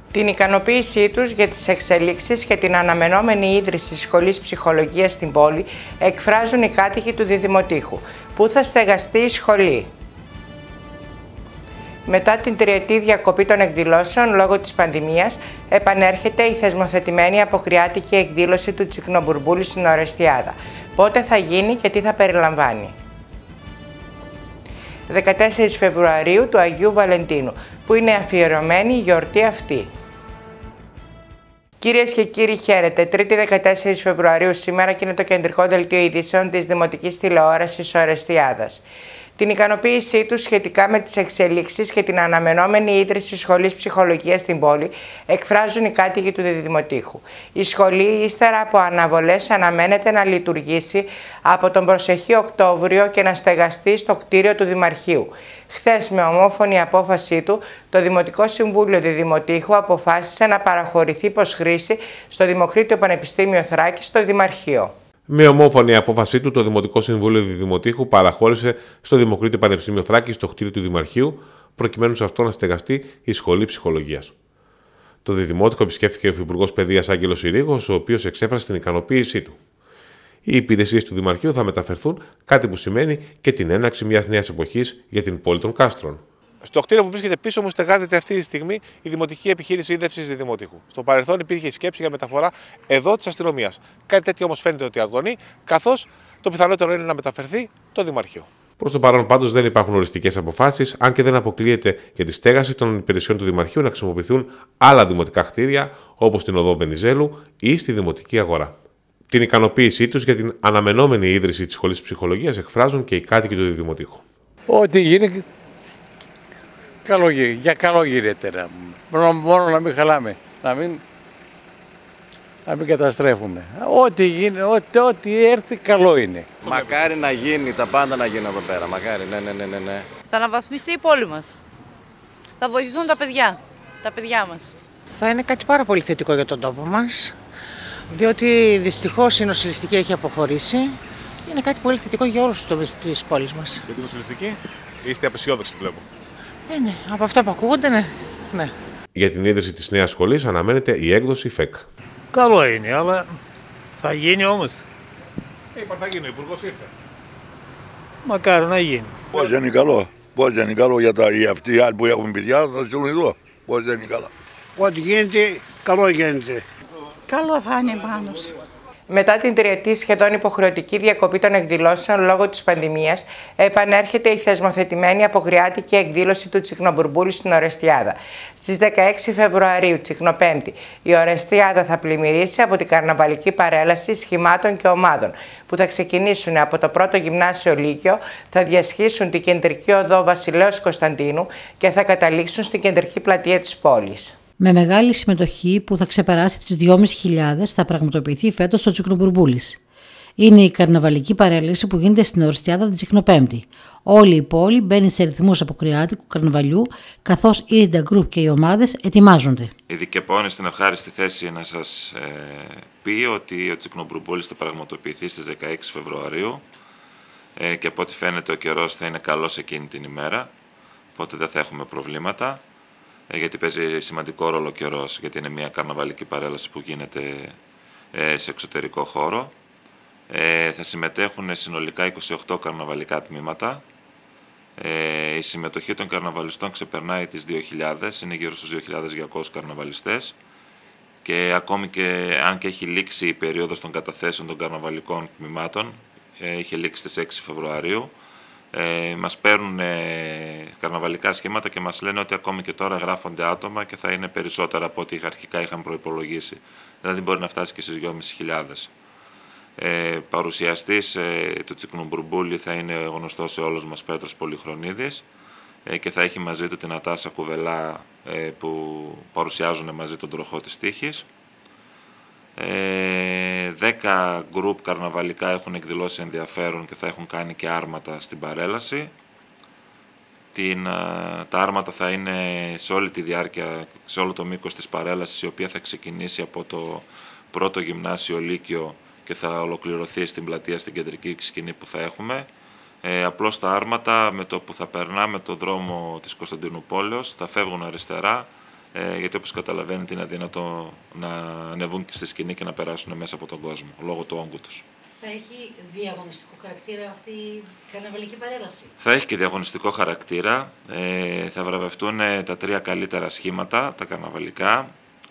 Την ικανοποίησή τους για τις εξελίξεις και την αναμενόμενη ίδρυση σχολής ψυχολογίας στην πόλη εκφράζουν οι κάτοικοι του Διδημοτήχου. Πού θα στεγαστεί η σχολή? Μετά την τριετή διακοπή των εκδηλώσεων λόγω της πανδημίας, επανέρχεται η θεσμοθετημένη αποκριάτικη εκδήλωση του Τσικνομπουρμπούλη στην Ορεστιάδα. Πότε θα γίνει και τι θα περιλαμβάνει? 14 Φεβρουαρίου του Αγίου Βαλεντίνου, που είναι αφιερωμένη η γιορτή αυτή. Κυρίες και κύριοι, χαίρετε. Τρίτη 14 Φεβρουαρίου σήμερα και είναι το κεντρικό δελτίο ειδήσεων της Δημοτικής Τηλεόρασης Ορεστιάδας. Την ικανοποίησή τους σχετικά με τις εξελίξεις και την αναμενόμενη ίδρυση σχολής ψυχολογίας στην πόλη εκφράζουν οι κάτοικοι του Διδημοτήχου. Η σχολή, ύστερα από αναβολές, αναμένεται να λειτουργήσει από τον προσεχή Οκτώβριο και να στεγαστεί στο κτίριο του Δημαρχείου. Χθες, με ομόφωνη απόφασή του, το Δημοτικό Συμβούλιο Διδημοτήχου αποφάσισε να παραχωρηθεί προς χρήση στο Δημοκρίτιο Πανεπιστήμιο Θράκης στο Δημαρχείο. Με ομόφωνη απόφασή του, το Δημοτικό Συμβούλιο Διδημοτήχου παραχώρησε στο Δημοκρίτιο Πανεπιστήμιο Θράκης στο κτίριο του Δημαρχείου, προκειμένου σε αυτό να στεγαστεί η Σχολή Ψυχολογίας. Το Διδημότυχο επισκέφθηκε ο Υφυπουργός Παιδείας Άγγελος Συρίγος, ο οποίος εξέφρασε την ικανοποίησή του. Οι υπηρεσίες του Δημαρχείου θα μεταφερθούν, κάτι που σημαίνει και την έναρξη μιας νέας εποχής για την πόλη των Κάστρων. Στο κτίριο που βρίσκεται πίσω μου στεγάζεται αυτή τη στιγμή η Δημοτική Επιχείρηση Ίδρυυσης Διδημοτήχου. Στο παρελθόν υπήρχε η σκέψη για μεταφορά εδώ της αστυνομίας. Κάτι τέτοιο όμως φαίνεται ότι αργονεί, καθώς το πιθανότερο είναι να μεταφερθεί το Δημαρχείο. Προς το παρόν, πάντως, δεν υπάρχουν οριστικές αποφάσεις, αν και δεν αποκλείεται για τη στέγαση των υπηρεσιών του Δημαρχείου να χρησιμοποιηθούν άλλα δημοτικά κτίρια, όπως την οδό Βενιζέλου ή στη Δημοτική Αγορά. Την ικανοποίησή τους για την αναμενόμενη ίδρυση της Σχολής Ψυχολογίας εκφράζουν και οι κάτοικοι του Διδημοτήχου. Ό,τι γίνει, για καλό γίνεται. Μόνο να μην χαλάμε, να μην καταστρέφουμε. Ό,τι γίνει, ό,τι έρθει, καλό είναι. Μακάρι να γίνει, τα πάντα να γίνουν εδώ πέρα. Μακάρι, ναι. Θα αναβαθμιστεί η πόλη μας. Θα βοηθηθούν τα παιδιά μας. Θα είναι κάτι πάρα πολύ θετικό για τον τόπο μας, διότι δυστυχώς η νοσηλευτική έχει αποχωρήσει. Είναι κάτι πολύ θετικό για όλους τους τομείς της πόλης μας. Για την νοσηλευτική είστε απεσιόδοξοι, βλέπω. Ναι, από αυτά που ακούγονται, ναι. Για την ίδρυση της νέας σχολής αναμένεται η έκδοση ΦΕΚ. Καλό είναι, αλλά θα γίνει όμως. Θα γίνει, ο Υπουργός ήρθε. Μακάρι να γίνει. Πώς δεν είναι καλό. Πώς δεν είναι καλό για αυτοί οι άλλοι που έχουν παιδιά, θα στείλουν εδώ. Πώς δεν είναι καλά. Ό,τι γίνεται, καλό γίνεται. Καλό θα είναι πάνω. Μετά την τριετή σχεδόν υποχρεωτική διακοπή των εκδηλώσεων λόγω της πανδημίας, επανέρχεται η θεσμοθετημένη αποκριάτικη εκδήλωση του Τσικνομπουρμπούλη στην Ορεστιάδα. Στις 16 Φεβρουαρίου, Τσικνοπέμπτη, η Ορεστιάδα θα πλημμυρίσει από την καρναβαλική παρέλαση σχημάτων και ομάδων, που θα ξεκινήσουν από το πρώτο γυμνάσιο Λύκειο, θα διασχίσουν την κεντρική οδό Βασιλέως Κωνσταντίνου και θα καταλήξουν στην κεντρική πλατεία της πόλης. Με μεγάλη συμμετοχή που θα ξεπεράσει τις 2.500 θα πραγματοποιηθεί φέτος στο Τσικνομπουρμπούλης. Είναι η καρναβαλική παρέλαση που γίνεται στην Ορεστιάδα την Τσικνοπέμπτη. Όλη η πόλη μπαίνει σε ρυθμούς αποκριάτικου καρναβαλιού, καθώς οι τα γκρουπ και οι ομάδες ετοιμάζονται. Η ΔΚΕΠΟ είναι στην ευχάριστη θέση να σας πει ότι ο Τσικνομπουρμπούλης θα πραγματοποιηθεί στις 16 Φεβρουαρίου και από ό,τι φαίνεται ο καιρός θα είναι καλός εκείνη την ημέρα, οπότε δεν θα έχουμε προβλήματα. Γιατί παίζει σημαντικό ρόλο ο καιρός, γιατί είναι μια καρναβαλική παρέλαση που γίνεται σε εξωτερικό χώρο. Θα συμμετέχουν συνολικά 28 καρναβαλικά τμήματα. Η συμμετοχή των καρναβαλιστών ξεπερνάει τις 2.000, είναι γύρω στους 2.200 καρναβαλιστές. Και ακόμη και αν και έχει λήξει η περίοδος των καταθέσεων των καρναβαλικών τμήματων, είχε λήξει στις 6 Φεβρουαρίου, μας παίρνουν καρναβαλικά σχήματα και μας λένε ότι ακόμη και τώρα γράφονται άτομα και θα είναι περισσότερα από ό,τι αρχικά είχαν προϋπολογίσει. Δηλαδή μπορεί να φτάσει και στις 2.500. Παρουσιαστής του Τσικνομπουρμπούλη θα είναι γνωστός σε όλους μας Πέτρος Πολυχρονίδης και θα έχει μαζί του την Ατάσα Κουβελά που παρουσιάζουν μαζί τον τροχό της τύχης. 10 γκρουπ καρναβαλικά έχουν εκδηλώσει ενδιαφέρον και θα έχουν κάνει και άρματα στην παρέλαση. Τα άρματα θα είναι σε όλη τη διάρκεια, σε όλο το μήκος της παρέλασης, η οποία θα ξεκινήσει από το πρώτο γυμνάσιο Λύκειο και θα ολοκληρωθεί στην πλατεία, στην κεντρική σκηνή που θα έχουμε. Απλώς τα άρματα με το που θα περνάμε το δρόμο της Κωνσταντινούπολεως θα φεύγουν αριστερά γιατί όπως καταλαβαίνετε είναι αδύνατο να ανεβούν και στη σκηνή και να περάσουν μέσα από τον κόσμο, λόγω του όγκου τους. Θα έχει διαγωνιστικό χαρακτήρα αυτή η καρναβαλική παρέλαση? Θα έχει και διαγωνιστικό χαρακτήρα. Θα βραβευτούν τα 3 καλύτερα σχήματα, τα καρναβαλικά.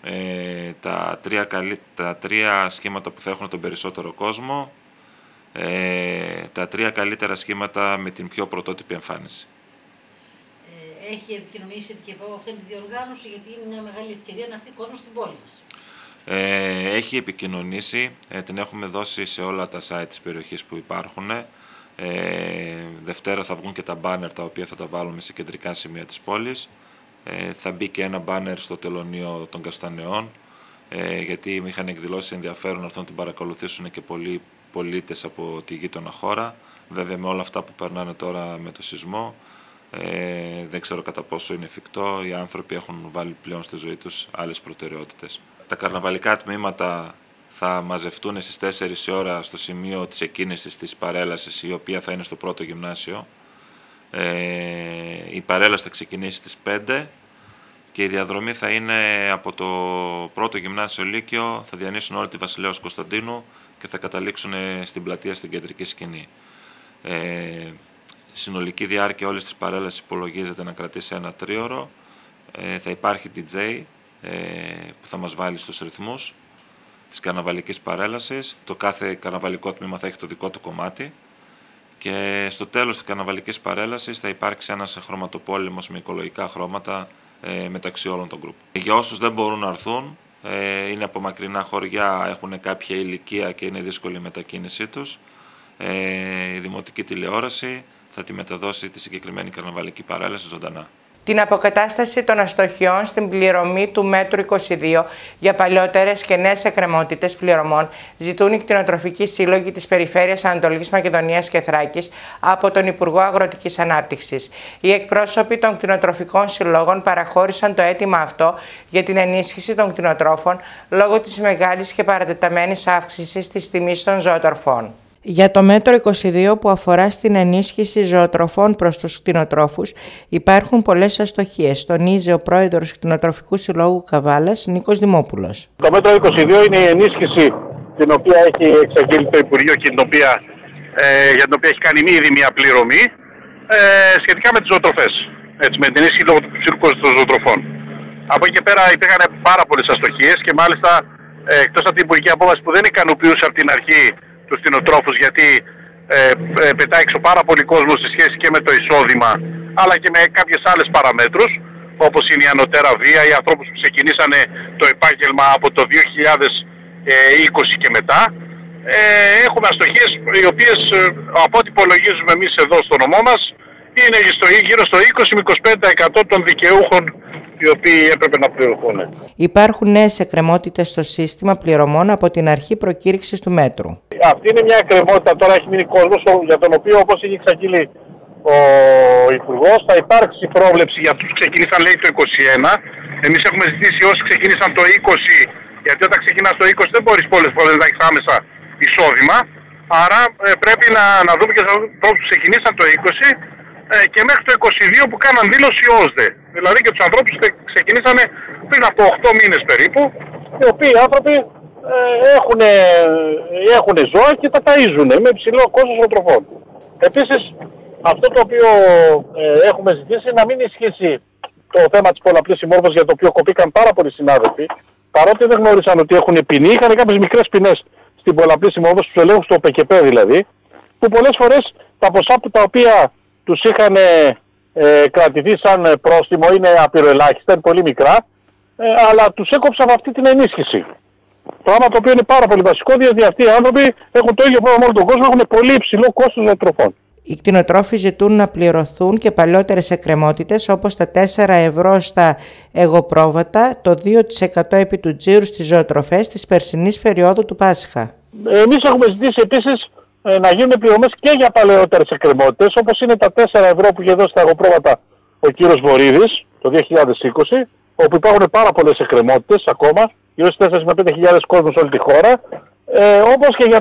Τα 3 σχήματα που θα έχουν τον περισσότερο κόσμο. Τα 3 καλύτερα σχήματα με την πιο πρωτότυπη εμφάνιση. Έχει επικοινωνήσει και από αυτή τη διοργάνωση, γιατί είναι μια μεγάλη ευκαιρία να έρθει κόσμο στην πόλη μας. Έχει επικοινωνήσει, την έχουμε δώσει σε όλα τα site της περιοχής που υπάρχουν. Δευτέρα θα βγουν και τα μπάνερ τα οποία θα τα βάλουμε σε κεντρικά σημεία της πόλης. Θα μπει και ένα μπάνερ στο τελωνείο των Καστανεών, γιατί είχαν εκδηλώσει ενδιαφέρον να έρθουν να την παρακολουθήσουν και πολλοί πολίτες από τη γείτονα χώρα. Βέβαια με όλα αυτά που περνάνε τώρα με το σεισμό, δεν ξέρω κατά πόσο είναι εφικτό. Οι άνθρωποι έχουν βάλει πλέον στη ζωή τους άλλες προτεραιότητες. Τα καρναβαλικά τμήματα θα μαζευτούν στις 4 η ώρα στο σημείο της εκκίνησης της παρέλασης, η οποία θα είναι στο πρώτο γυμνάσιο. Η παρέλαση θα ξεκινήσει στις 5 και η διαδρομή θα είναι από το πρώτο γυμνάσιο Λύκειο, θα διανύσουν όλη τη Βασιλέως Κωνσταντίνου και θα καταλήξουν στην πλατεία στην κεντρική σκηνή. Συνολική διάρκεια όλης της παρέλασης υπολογίζεται να κρατήσει 1 τρίωρο. Θα υπάρχει DJ που θα μας βάλει στους ρυθμούς της καρναβαλικής παρέλασης. Το κάθε καρναβαλικό τμήμα θα έχει το δικό του κομμάτι. Και στο τέλος της καρναβαλικής παρέλασης θα υπάρξει ένας χρωματοπόλεμος με οικολογικά χρώματα μεταξύ όλων των γκρουπ. Για όσους δεν μπορούν να έρθουν, είναι από μακρινά χωριά, έχουν κάποια ηλικία και είναι δύσκολη η μετακίνησή τους, η Δημοτική Τηλεόραση θα τη μεταδώσει τη συγκεκριμένη καρναβαλική παρέλαση ζωντανά. Την αποκατάσταση των αστοχιών στην πληρωμή του μέτρου 22 για παλιότερες και νέες εκκρεμότητες πληρωμών ζητούν οι κτηνοτροφικοί σύλλογοι της Περιφέρειας Ανατολικής Μακεδονίας και Θράκης από τον Υπουργό Αγροτικής Ανάπτυξης. Οι εκπρόσωποι των κτηνοτροφικών συλλόγων παραχώρησαν το αίτημα αυτό για την ενίσχυση των κτηνοτρόφων λόγω της μεγάλης και παρατεταμένης αύξησης της τιμής των ζωοτροφών. Για το μέτρο 22 που αφορά στην ενίσχυση ζωοτροφών προς τους κτηνοτρόφους υπάρχουν πολλές αστοχίες, τονίζει ο πρόεδρος Κτηνοτροφικού Συλλόγου Καβάλας, Νίκος Δημόπουλος. Το μέτρο 22 είναι η ενίσχυση την οποία έχει εξαγγείλει το Υπουργείο και για την οποία έχει κάνει ήδη μια πληρωμή σχετικά με τις ζωοτροφές. Έτσι, με την ενίσχυση λόγω του ψηλού κόστους των ζωοτροφών. Από εκεί και πέρα υπήρχαν πάρα πολλές αστοχίες και μάλιστα εκτός από την υπουργική απόφαση που δεν ικανοποιούσε από την αρχή τους κτηνοτρόφους, γιατί πετάει έξω πάρα πολύ κόσμο σε σχέση και με το εισόδημα αλλά και με κάποιες άλλες παραμέτρους, όπως είναι η ανωτέρα βία, οι ανθρώπους που ξεκινήσανε το επάγγελμα από το 2020 και μετά. Έχουμε αστοχίες οι οποίες από ό,τι υπολογίζουμε εμείς εδώ στο νομό μας είναι γύρω στο 20 με 25% των δικαιούχων οι οποίοι έπρεπε να πληρωθούν. Υπάρχουν νέες εκκρεμότητες στο σύστημα πληρωμών από την αρχή προκήρυξης του μέτρου. Αυτή είναι μια εκκρεμότητα, τώρα έχει μείνει κόσμος για τον οποίο, όπως είχε εξαγγείλει ο Υπουργός, θα υπάρξει πρόβλεψη για αυτούς που ξεκίνησαν, λέει, το 2021. Εμείς έχουμε ζητήσει όσοι ξεκίνησαν το 20, γιατί όταν ξεκινάς το 20 δεν μπορείς πολλές φορές να έχεις άμεσα εισόδημα. Άρα πρέπει να δούμε και τους ανθρώπους που ξεκινήσαν το 20 και μέχρι το 22 που κάναν δήλωση ΩΣΔΕ. Δηλαδή και τους ανθρώπους που ξεκινήσανε πριν από 8 μήνες περίπου, οι οποίοι άνθρωποι έχουν ζώα και τα ταΐζουν με υψηλό κόστος ζωοτροφών. Επίσης, αυτό το οποίο έχουμε ζητήσει να μην ισχύσει το θέμα της πολλαπλής συμμόρφωσης, για το οποίο κοπήκαν πάρα πολλοί συνάδελφοι, παρότι δεν γνώρισαν ότι έχουν ποινή, είχαν κάποιες μικρές ποινές στην πολλαπλή συμμόρφωση, στους ελέγχους του ΟΠΕΚΕΠΕ δηλαδή, που πολλές φορές τα ποσά τα οποία τους είχαν κρατηθεί σαν πρόστιμο είναι απειροελάχιστα, είναι πολύ μικρά, αλλά τους έκοψαν αυτή την ενίσχυση. Πράγμα το οποίο είναι πάρα πολύ βασικό, διότι αυτοί οι άνθρωποι έχουν το ίδιο πρόβλημα με όλο τον κόσμο, έχουν πολύ υψηλό κόστος ζωοτροφών. Οι κτηνοτρόφοι ζητούν να πληρωθούν και παλιότερες εκκρεμότητες όπως τα 4 ευρώ στα εγωπρόβατα, το 2% επί του τζίρου στις ζωοτροφές της περσινής περίοδου του Πάσχα. Εμείς έχουμε ζητήσει επίσης να γίνουν πληρωμές και για παλαιότερες εκκρεμότητες, όπως είναι τα 4 ευρώ που είχε δώσει στα εγωπρόβατα ο κύριος Βορίδης το 2020, όπου υπάρχουν πάρα πολλές εκκρεμότητες ακόμα, γύρω στις 4 με 5.000 κόσμος όλη τη χώρα, όπως και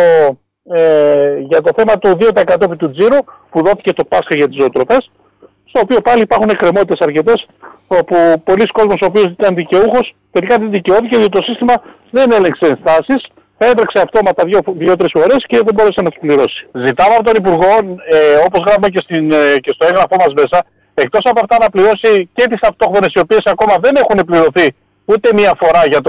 για το θέμα του 2% επί του τζίρου που δόθηκε το Πάσχα για τις ζωοτροφές, στο οποίο πάλι υπάρχουν εκκρεμότητες αρκετές, όπου πολλοί κόσμος ο οποίος ήταν δικαιούχος τελικά δεν δικαιώθηκε, διότι το σύστημα δεν έλεγξε ενστάσεις, έτρεξε αυτόματα 2-3 ώρες και δεν μπόρεσε να τις πληρώσει. Ζητάμε από τον Υπουργό, όπως γράφουμε και στο έγγραφό μας μέσα, εκτός από αυτά να πληρώσει και τις αυτόχθονες οι οποίες ακόμα δεν έχουν πληρωθεί ούτε μία φορά για το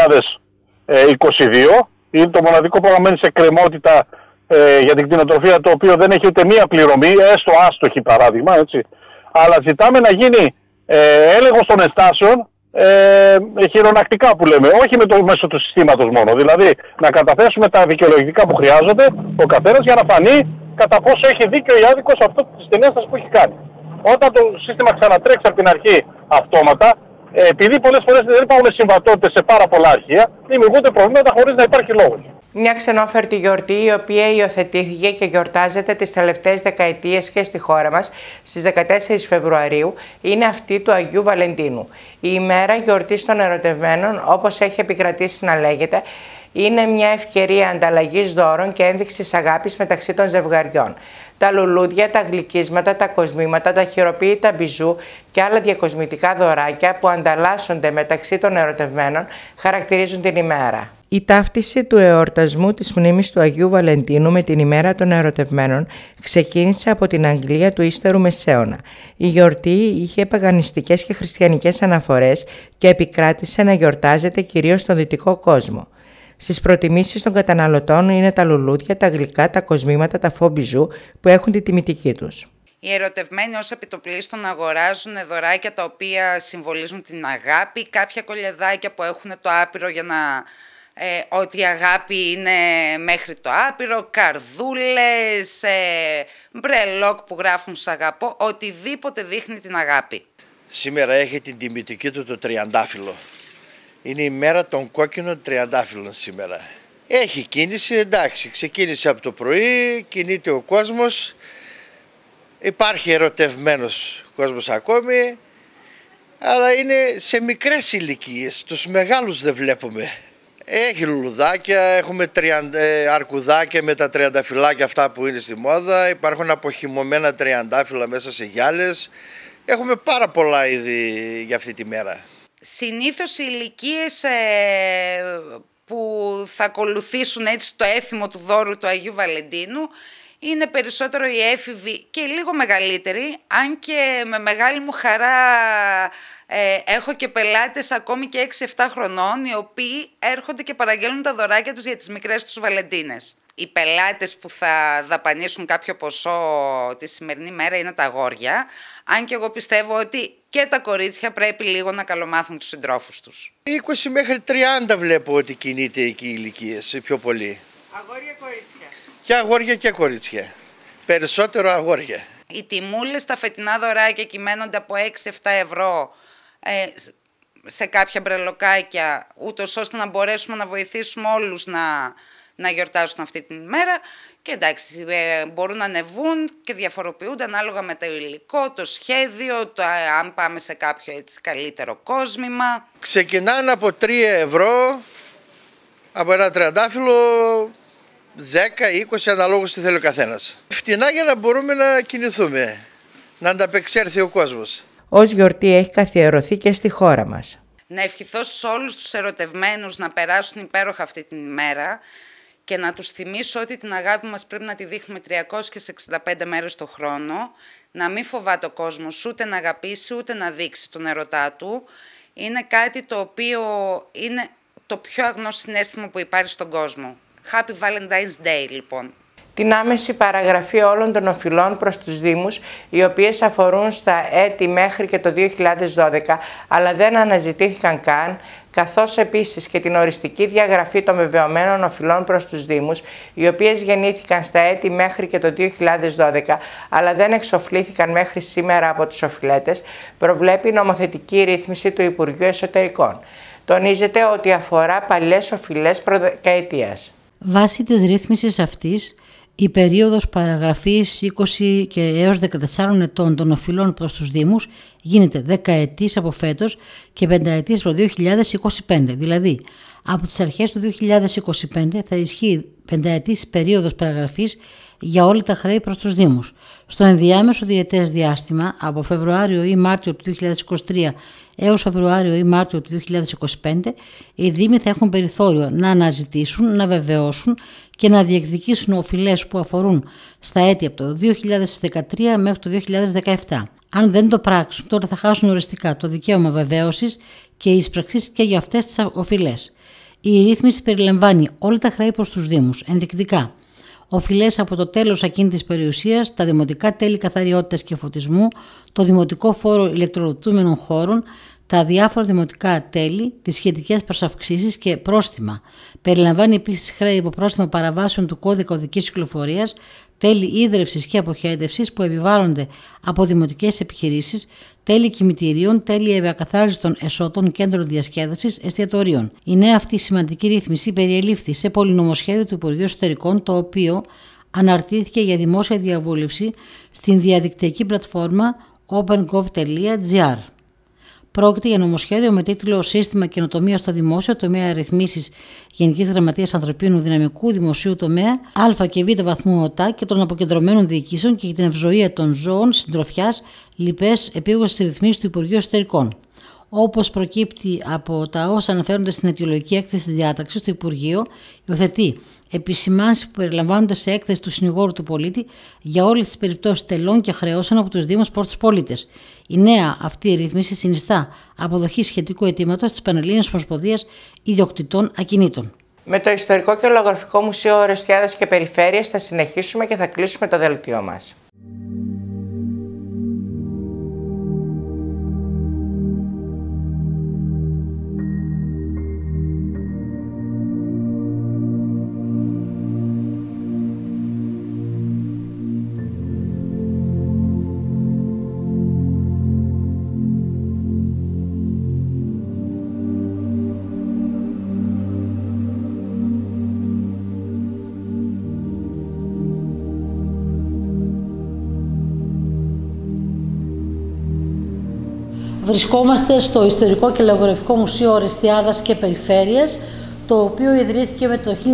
2022. Είναι το μοναδικό πρόγραμμα σε εκκρεμότητα για την κτηνοτροφία, το οποίο δεν έχει ούτε μία πληρωμή, έστω άστοχη παράδειγμα, έτσι. Αλλά ζητάμε να γίνει έλεγχος των ενστάσεων χειρονακτικά που λέμε, όχι μέσω του συστήματος μόνο. Δηλαδή να καταθέσουμε τα δικαιολογητικά που χρειάζονται ο καθένας για να φανεί κατά πόσο έχει δίκιο ή άδικο σε αυτό την ένσταση που έχει κάνει. Όταν το σύστημα ξανατρέξει από την αρχή αυτόματα, επειδή πολλές φορές δεν υπάρχουν συμβατότητες σε πάρα πολλά αρχεία, δημιουργούνται προβλήματα χωρίς να υπάρχει λόγος. Μια ξενόφερτη γιορτή, η οποία υιοθετήθηκε και γιορτάζεται τις τελευταίες δεκαετίες και στη χώρα μας στις 14 Φεβρουαρίου, είναι αυτή του Αγίου Βαλεντίνου. Η ημέρα γιορτής των ερωτευμένων, όπως έχει επικρατήσει να λέγεται, είναι μια ευκαιρία ανταλλαγής δώρων και ένδειξης αγάπης μεταξύ των ζευγαριών. Τα λουλούδια, τα γλυκίσματα, τα κοσμήματα, τα χειροποίητα μπιζού και άλλα διακοσμητικά δωράκια που ανταλλάσσονται μεταξύ των ερωτευμένων χαρακτηρίζουν την ημέρα. Η ταύτιση του εορτασμού της μνήμης του Αγίου Βαλεντίνου με την ημέρα των ερωτευμένων ξεκίνησε από την Αγγλία του ύστερου Μεσαίωνα. Η γιορτή είχε παγανιστικές και χριστιανικές αναφορές και επικράτησε να γιορτάζεται κυρίως στον δυτικό κόσμο. Στις προτιμήσεις των καταναλωτών είναι τα λουλούδια, τα γλυκά, τα κοσμήματα, τα φομπιζού που έχουν τη τιμητική τους. Οι ερωτευμένοι ως επιτοπλίστων αγοράζουν δωράκια τα οποία συμβολίζουν την αγάπη, κάποια κολιεδάκια που έχουν το άπειρο για να... ότι η αγάπη είναι μέχρι το άπειρο, καρδούλες, μπρελόκ που γράφουν «Σ' αγαπώ», οτιδήποτε δείχνει την αγάπη. Σήμερα έχει την τιμητική του το τριαντάφυλλο. Είναι η μέρα των κόκκινων τριαντάφυλλων σήμερα. Έχει κίνηση, εντάξει, ξεκίνησε από το πρωί, κινείται ο κόσμος, υπάρχει ερωτευμένος κόσμος ακόμη, αλλά είναι σε μικρές ηλικίες, τους μεγάλους δεν βλέπουμε. Έχει λουλουδάκια, έχουμε αρκουδάκια με τα τριανταφυλλάκια αυτά που είναι στη μόδα, υπάρχουν αποχυμωμένα τριαντάφυλλα μέσα σε γυάλες, έχουμε πάρα πολλά είδη για αυτή τη μέρα. Συνήθως οι ηλικίες που θα ακολουθήσουν έτσι το έθιμο του δώρου του Αγίου Βαλεντίνου είναι περισσότερο οι έφηβοι και λίγο μεγαλύτεροι, αν και με μεγάλη μου χαρά έχω και πελάτες ακόμη και 6-7 χρονών, οι οποίοι έρχονται και παραγγέλνουν τα δωράκια τους για τις μικρές τους Βαλεντίνες. Οι πελάτες που θα δαπανίσουν κάποιο ποσό τη σημερινή μέρα είναι τα αγόρια, αν και εγώ πιστεύω ότι και τα κορίτσια πρέπει λίγο να καλομάθουν τους συντρόφους τους. 20 μέχρι 30 βλέπω ότι κινείται εκεί οι ηλικίες, πιο πολύ. Αγόρια-κορίτσια. Και αγόρια και κορίτσια. Περισσότερο αγόρια. Οι τιμούλες στα φετινά δωράκια κυμαίνονται από 6-7 ευρώ σε κάποια μπρελοκάκια, ούτως ώστε να μπορέσουμε να βοηθήσουμε όλους να γιορτάσουν αυτή την ημέρα. Και εντάξει, μπορούν να ανεβούν και διαφοροποιούνται ανάλογα με το υλικό, το σχέδιο, αν πάμε σε κάποιο έτσι καλύτερο κόσμημα. Ξεκινάνε από 3 ευρώ, από ένα τριαντάφυλλο, 10-20 αναλόγως τι θέλει ο καθένας. Φτηνά για να μπορούμε να κινηθούμε, να ανταπεξέλθει ο κόσμος. Ως γιορτή έχει καθιερωθεί και στη χώρα μας. Να ευχηθώ σε όλους τους ερωτευμένους να περάσουν υπέροχα αυτή την ημέρα και να τους θυμίσω ότι την αγάπη μας πρέπει να τη δείχνουμε 365 μέρες το χρόνο, να μην φοβάται ο κόσμος ούτε να αγαπήσει ούτε να δείξει τον ερωτά του. Είναι κάτι το οποίο είναι το πιο αγνό συναίσθημα που υπάρχει στον κόσμο. Happy Valentine's Day λοιπόν. Την άμεση παραγραφή όλων των οφειλών προς τους Δήμους, οι οποίες αφορούν στα έτη μέχρι και το 2012, αλλά δεν αναζητήθηκαν καν, καθώς επίσης και την οριστική διαγραφή των βεβαιωμένων οφειλών προς τους Δήμους, οι οποίες γεννήθηκαν στα έτη μέχρι και το 2012, αλλά δεν εξοφλήθηκαν μέχρι σήμερα από τους οφειλέτες, προβλέπει νομοθετική ρύθμιση του Υπουργείου Εσωτερικών. Τονίζεται ότι αφορά παλιές οφειλές προδεκαετίας. Βάσει της ρύθμισης αυτής, η περίοδος παραγραφής 20 και έως 14 ετών των οφειλών προς τους Δήμους γίνεται 10 ετής από φέτος και 5 ετής από το 2025. Δηλαδή, από τις αρχές του 2025 θα ισχύει 5 ετής περίοδος παραγραφής για όλα τα χρέη προς τους Δήμους. Στο ενδιάμεσο διετές διάστημα, από Φεβρουάριο ή Μάρτιο του 2023 έως Φεβρουάριο ή Μάρτιο του 2025, οι Δήμοι θα έχουν περιθώριο να αναζητήσουν, να βεβαιώσουν και να διεκδικήσουν οφειλές που αφορούν στα έτη από το 2013 μέχρι το 2017. Αν δεν το πράξουν, τότε θα χάσουν οριστικά το δικαίωμα βεβαίωσης και εισπραξής και για αυτές τις οφειλές. Η ρύθμιση περιλαμβάνει όλα τα χρέη προς τους Δήμους, ενδεικτικά. Οφειλές από το τέλος ακίνητης περιουσίας, τα δημοτικά τέλη καθαριότητας και φωτισμού, το δημοτικό φόρο ηλεκτροδοτούμενων χώρων, τα διάφορα δημοτικά τέλη, τις σχετικές προσαυξήσεις και πρόστιμα. Περιλαμβάνει επίσης χρέη από πρόστιμα παραβάσεων του κώδικα οδικής κυκλοφορίας, τέλη ίδρευσης και αποχέτευσης που επιβάλλονται από δημοτικές επιχειρήσεις, τέλη κημητηρίων, τέλη ευακαθάριστων εσώτων, κέντρων διασκέδασης, εστιατορίων. Η νέα αυτή σημαντική ρύθμιση περιελήφθη σε πολυνομοσχέδιο του Υπουργείου Εσωτερικών, το οποίο αναρτήθηκε για δημόσια διαβούλευση στην διαδικτυακή πλατφόρμα opengov.gr. Πρόκειται για νομοσχέδιο με τίτλο «Σύστημα καινοτομίας στο δημόσιο, τομέα ρυθμίσεις Γενικής Γραμματείας Ανθρωπίνου Δυναμικού Δημοσίου Τομέα, Α και Β βαθμού ΟΤΑ και των αποκεντρωμένων διοικήσεων και για την ευζοία των ζώων, συντροφιάς, λοιπές επίγουσες ρυθμίσεις του Υπουργείου Εσωτερικών». Όπως προκύπτει από τα όσα αναφέρονται στην αιτιολογική έκθεση της διάταξης, το Υπουργείο υιοθετεί επισημάνσεις που περιλαμβάνονται σε έκθεση του συνηγόρου του πολίτη για όλες τις περιπτώσεις τελών και χρεώσεων από τους Δήμους προς τους πολίτες. Η νέα αυτή ρύθμιση συνιστά αποδοχή σχετικού αιτήματος της Πανελλήνιας Ομοσπονδίας Ιδιοκτητών Ακινήτων. Με το Ιστορικό και Λογογραφικό Μουσείο Ορεστιάδας και Περιφέρειας θα συνεχίσουμε και θα κλείσουμε το δελτίο μας. Βρισκόμαστε στο Ιστορικό και Λογογραφικό Μουσείο Ορεστιάδας και Περιφέρειας, το οποίο ιδρύθηκε με το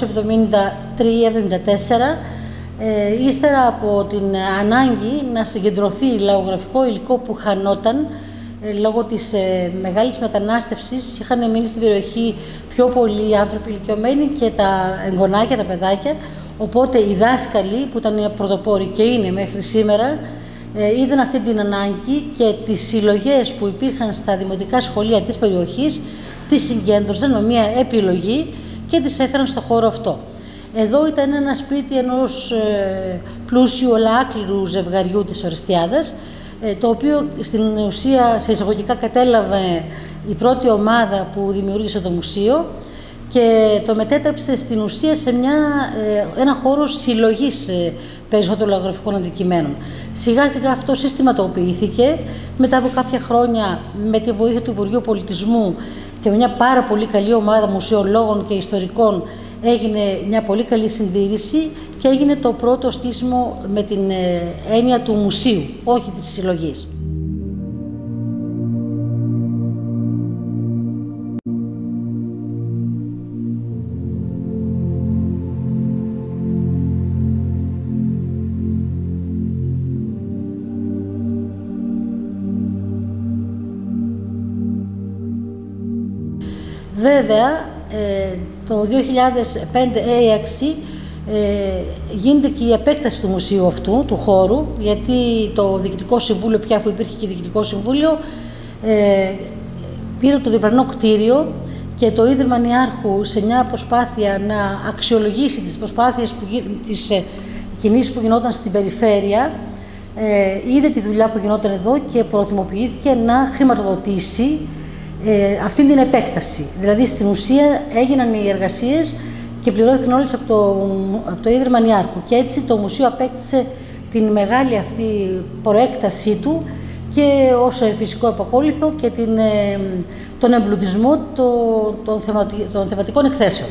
1973-74, ύστερα από την ανάγκη να συγκεντρωθεί λαογραφικό υλικό που χανόταν λόγω της μεγάλης μετανάστευσης. Είχαν μείνει στην περιοχή πιο πολλοί άνθρωποι ηλικιωμένοι και τα εγγονάκια, τα παιδάκια, οπότε οι δάσκαλοι που ήταν πρωτοπόροι και είναι μέχρι σήμερα, είδαν αυτή την ανάγκη και τις συλλογές που υπήρχαν στα δημοτικά σχολεία της περιοχής τις συγκέντρωσαν με μια επιλογή και τις έφεραν στο χώρο αυτό. Εδώ ήταν ένα σπίτι ενός πλούσιου ολάκληρου ζευγαριού της Ορεστιάδας, το οποίο στην ουσία σε εισαγωγικά κατέλαβε η πρώτη ομάδα που δημιούργησε το μουσείο και το μετέτρεψε στην ουσία σε ένα χώρο συλλογής περισσότερων λαογραφικών αντικειμένων. Σιγά σιγά αυτό συστηματοποιήθηκε μετά από κάποια χρόνια με τη βοήθεια του Υπουργείου Πολιτισμού και μια πάρα πολύ καλή ομάδα μουσεολόγων και ιστορικών έγινε μια πολύ καλή συντήρηση και έγινε το πρώτο στήσιμο με την έννοια του μουσείου, όχι της συλλογής. Βέβαια, το 2005 έξι γίνεται και η επέκταση του μουσείου αυτού, του χώρου, γιατί το Διοικητικό Συμβούλιο, πια αφού υπήρχε και Διοικητικό Συμβούλιο, πήρε το διπλανό κτίριο και το Ίδρυμα Νιάρχου σε μια προσπάθεια να αξιολογήσει τις προσπάθειες, τις κινήσεις που γινόταν στην περιφέρεια, είδε τη δουλειά που γινόταν εδώ και προθυμοποιήθηκε να χρηματοδοτήσει αυτή την επέκταση. Δηλαδή στην ουσία έγιναν οι εργασίες και πληρώθηκαν όλες από το Ίδρυμα Νιάρχου και έτσι το μουσείο απέκτησε την μεγάλη αυτή προέκτασή του και ως φυσικό επακόλουθο και τον εμπλουτισμό των θεματικών εκθέσεων.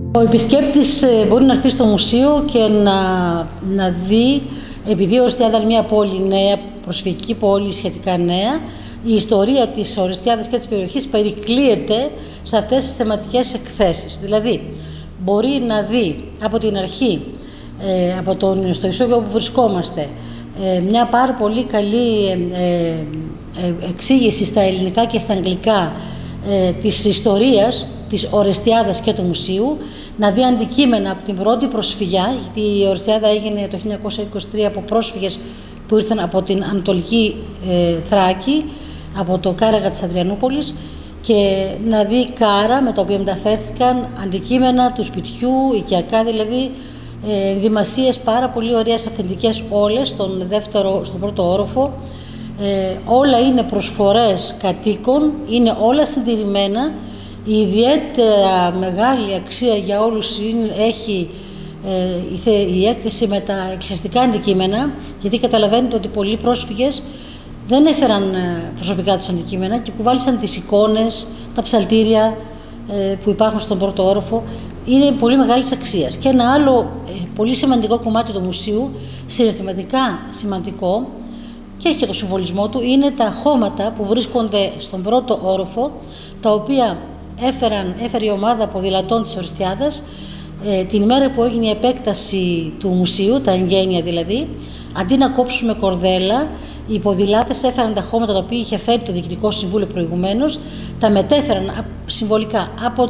Ο επισκέπτης μπορεί να έρθει στο μουσείο και να δει, επειδή η Ορεστιάδα είναι μια πόλη νέα, προσφυγική πόλη σχετικά νέα, η ιστορία της Ορεστιάδας και της περιοχής περικλείεται σε αυτές τις θεματικές εκθέσεις. Δηλαδή, μπορεί να δει από την αρχή, στο ισόγειο όπου βρισκόμαστε, μια πάρα πολύ καλή εξήγηση στα ελληνικά και στα αγγλικά της ιστορίας της Ορεστιάδας και του μουσείου, να δει αντικείμενα από την πρώτη προσφυγιά, γιατί η Ορεστιάδα έγινε το 1923 από πρόσφυγες που ήρθαν από την Ανατολική Θράκη, από το Κάραγα της Αδριανούπολης, και να δει κάρα με τα οποία μεταφέρθηκαν αντικείμενα του σπιτιού, οικιακά δηλαδή, ενδυμασίες πάρα πολύ ωραίες, αυθεντικές όλες, στον πρώτο όροφο. Όλα είναι προσφορές κατοίκων, είναι όλα συντηρημένα. Η ιδιαίτερα μεγάλη αξία για όλους έχει η έκθεση με τα εκκλησιαστικά αντικείμενα, γιατί καταλαβαίνετε ότι πολλοί πρόσφυγες δεν έφεραν προσωπικά τους αντικείμενα και κουβάλισαν τις εικόνες, τα ψαλτήρια που υπάρχουν στον πρώτο όροφο. Είναι πολύ μεγάλης αξίας. Και ένα άλλο πολύ σημαντικό κομμάτι του μουσείου, συναισθηματικά σημαντικό και έχει και το συμβολισμό του, είναι τα χώματα που βρίσκονται στον πρώτο όροφο, τα οποία έφερε η ομάδα ποδηλατών της Ορεστιάδας την ημέρα που έγινε η επέκταση του μουσείου, τα εγγένεια δηλαδή. Αντί να κόψουμε κορδέλα, οι ποδηλάτες έφεραν τα χώματα τα οποία είχε φέρει το Διοικητικό Συμβούλιο προηγουμένως, τα μετέφεραν συμβολικά από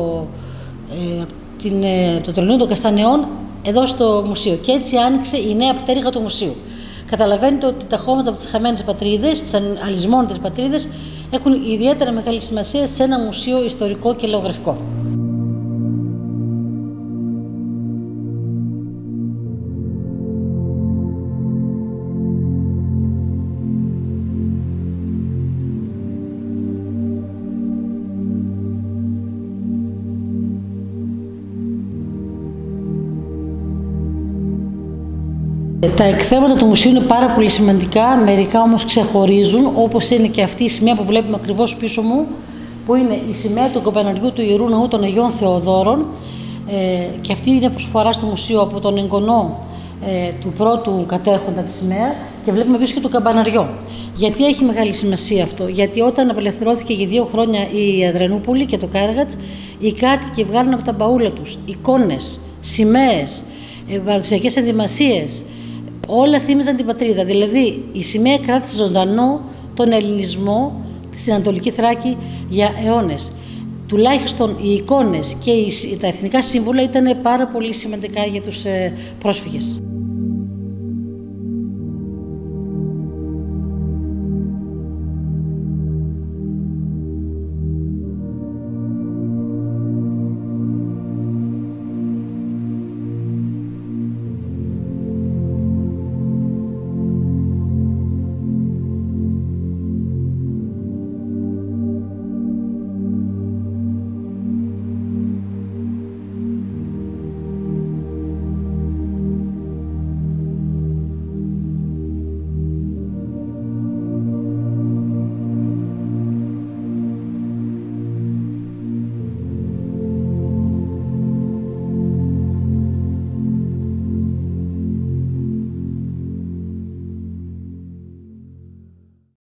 το Τελωνείο των Καστανεών εδώ στο μουσείο. Και έτσι άνοιξε η νέα πτέρυγα του μουσείου. Καταλαβαίνετε ότι τα χώματα από τις χαμένες πατρίδες, τις αλυσμόνητες πατρίδες, έχουν ιδιαίτερα μεγάλη σημασία σε ένα μουσείο ιστορικό και λαογραφικό. Τα εκθέματα του μουσείου είναι πάρα πολύ σημαντικά, μερικά όμως ξεχωρίζουν, όπως είναι και αυτή η σημαία που βλέπουμε ακριβώς πίσω μου, που είναι η σημαία του καμπαναριού του Ιερού Ναού των Αγίων Θεοδόρων, και αυτή είναι προσφορά στο μουσείο από τον εγγονό του πρώτου κατέχοντα τη σημαία, και βλέπουμε πίσω και το καμπαναριό. Γιατί έχει μεγάλη σημασία αυτό? Γιατί όταν απελευθερώθηκε για 2 χρόνια η Αδριανούπολη και το Κάραγατς, οι κάτοικοι βγάλουν από τα μπαούλα τους εικόνες, σημαίες, παραδοσιακές ενδυμασίες. Όλα θύμιζαν την πατρίδα. Δηλαδή η σημαία κράτησε ζωντανό τον ελληνισμό στην Ανατολική Θράκη για αιώνες. Τουλάχιστον οι εικόνες και τα εθνικά σύμβολα ήταν πάρα πολύ σημαντικά για τους πρόσφυγες.